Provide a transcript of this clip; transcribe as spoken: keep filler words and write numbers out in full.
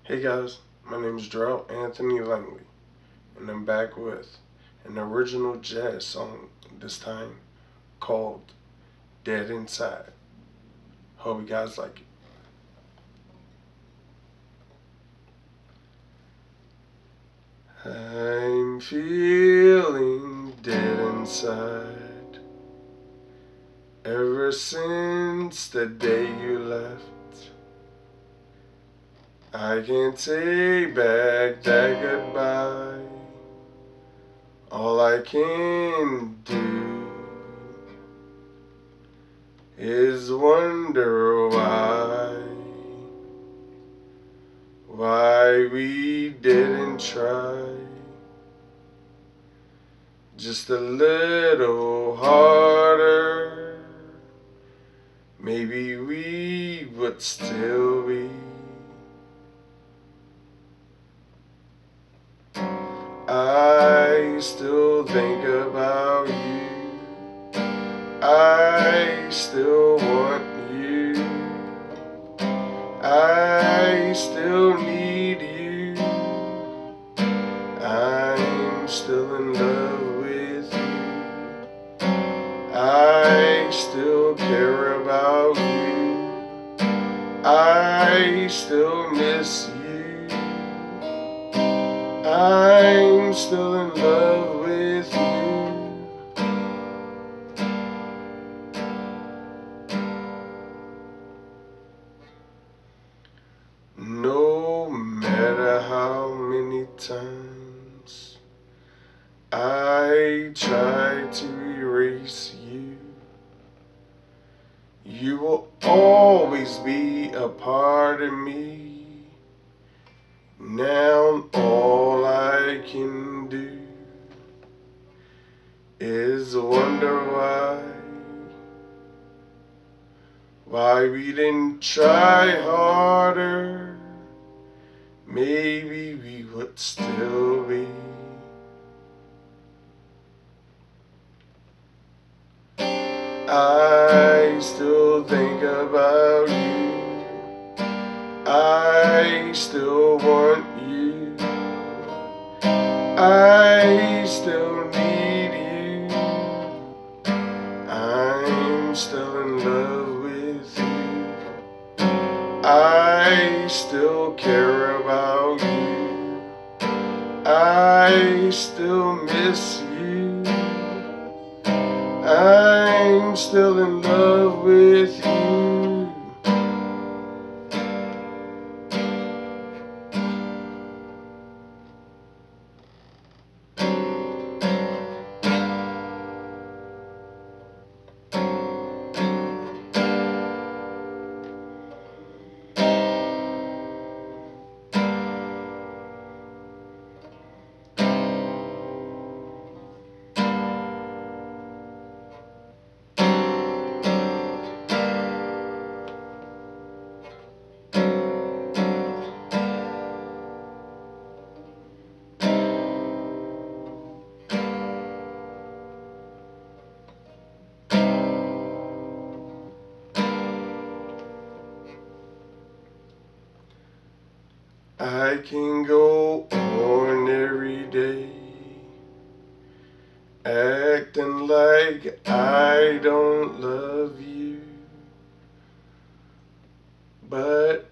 Hey guys, my name is Darrell Anthony Langley, and I'm back with an original jazz song, this time called Dead Inside. Hope you guys like it. I'm feeling dead inside ever since the day you left. I can't take back that goodbye. All I can do is wonder why, why we didn't try just a little harder. Maybe we would still be. I still think about you. I still want you. I still need you. I'm still in love with you. I still care about you. I still miss you. I'm still in love with you. No matter how many times I try to erase you, you will always be a part of me. Now all I can do is wonder why, why we didn't try harder. Maybe we would still be. I still think about you. I still want you. I still need you. I'm still in love with you. I still care about you. I still miss you. I'm still in love with you. I can go on every day acting like I don't love you, but